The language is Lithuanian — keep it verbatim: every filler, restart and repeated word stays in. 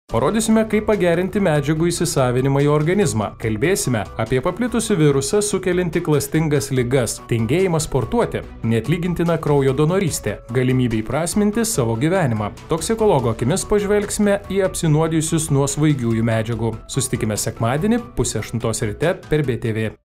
Parodysime, kaip pagerinti medžiagų įsisavinimą į organizmą. Kalbėsime apie paplitusių virusą sukeliantį klastingas ligas, tingėjimą sportuoti, neatlygintiną kraujo donorystę, galimybę įprasminti savo gyvenimą. Toksikologo akimis pažvelgsime į apsinuodijusius nuo svaigiųjų medžiagų. Susitikime sekmadienį pusę aštuntos ryte per B T V.